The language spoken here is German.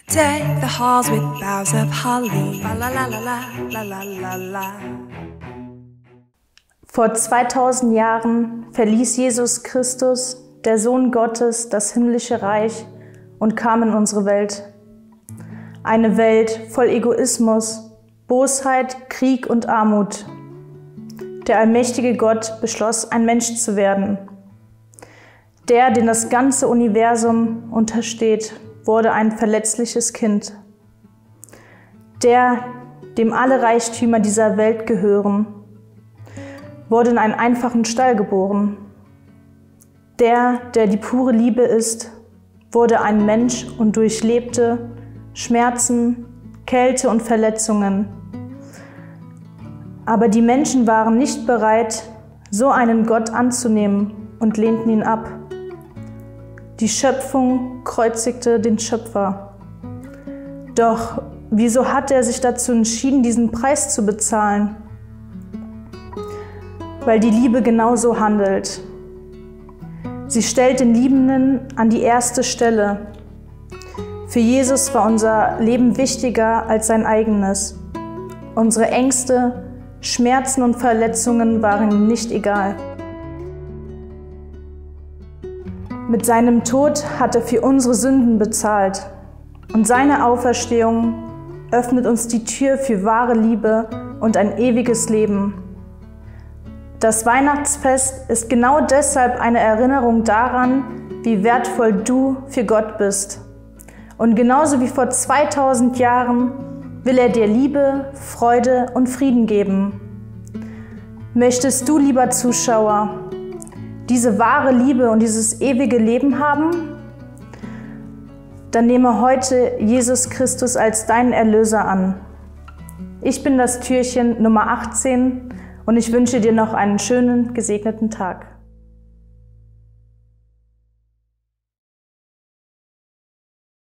Deck the halls with boughs of holly. La la la la la la la la. Vor 2000 Jahren verließ Jesus Christus, der Sohn Gottes, das himmlische Reich und kam in unsere Welt. Eine Welt voll Egoismus, Bosheit, Krieg und Armut. Der allmächtige Gott beschloss, ein Mensch zu werden. Der, den das ganze Universum untersteht, wurde ein verletzliches Kind. Der, dem alle Reichtümer dieser Welt gehören, wurde in einen einfachen Stall geboren. Der die pure Liebe ist, wurde ein Mensch und durchlebte Schmerzen, Kälte und Verletzungen. Aber die Menschen waren nicht bereit, so einen Gott anzunehmen und lehnten ihn ab. Die Schöpfung kreuzigte den Schöpfer. Doch wieso hat er sich dazu entschieden, diesen Preis zu bezahlen? Weil die Liebe genauso handelt. Sie stellt den Liebenden an die erste Stelle. Für Jesus war unser Leben wichtiger als sein eigenes. Unsere Ängste, Schmerzen und Verletzungen waren ihm nicht egal. Mit seinem Tod hat er für unsere Sünden bezahlt. Und seine Auferstehung öffnet uns die Tür für wahre Liebe und ein ewiges Leben. Das Weihnachtsfest ist genau deshalb eine Erinnerung daran, wie wertvoll du für Gott bist. Und genauso wie vor 2000 Jahren will er dir Liebe, Freude und Frieden geben. Möchtest du, lieber Zuschauer, diese wahre Liebe und dieses ewige Leben haben? Dann nehme heute Jesus Christus als deinen Erlöser an. Ich bin das Türchen Nummer 18 und ich wünsche dir noch einen schönen, gesegneten Tag.